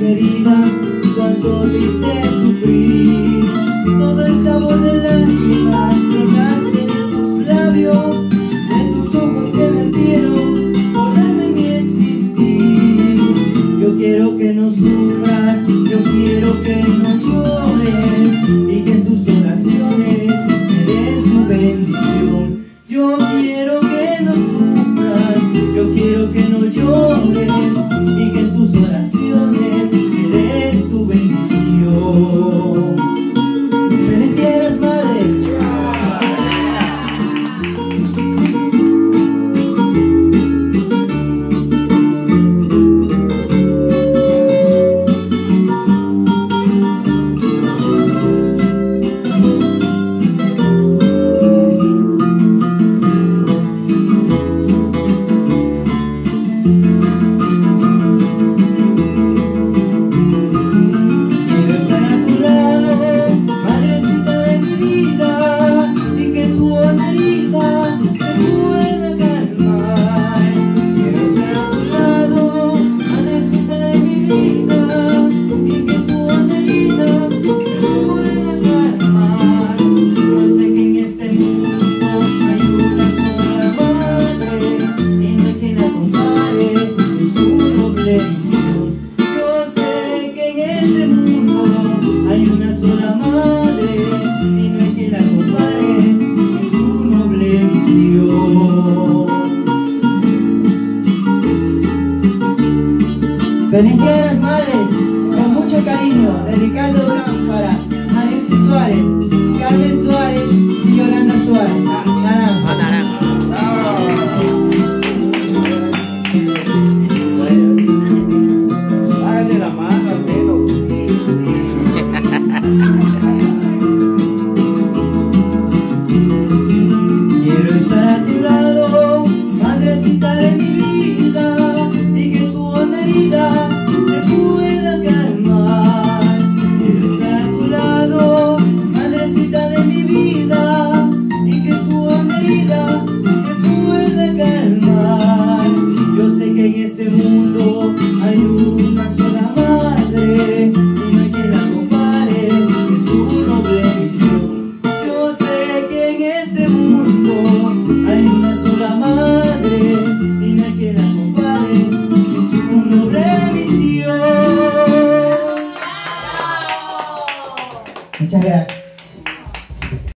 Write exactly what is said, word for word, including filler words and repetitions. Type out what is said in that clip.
herida cuando te hice sufrir. Todo el sabor de lágrimas trocaste de tus labios, de tus ojos que vertieron por darme mi existir. Yo quiero que no sufras, yo quiero que no llores, y que en tus oraciones me des tu bendición. Yo quiero que no sufras, yo quiero que no llores, y que en tus oraciones me des tu bendición. ¡Felicidades, madres! Felicidades, madres, con mucho cariño, de Ricardo Durán para Mariusi Suárez, Carmen Suárez y Yolanda Suárez. Naranja. Naranja. Háganle la mano al menos. Quiero estar a tu lado, madrecita de mi vida, y que tu herida se pueda calmar. Quiero estar a tu lado, madrecita de mi vida, y que tu herida se pueda calmar. Yo sé que en este mundo hay una sola madre, y no hay quien la compare en su noble misión. Yo sé que en este mundo hay una sola madre, y no hay quien la compare en su noble misión. Muchas gracias.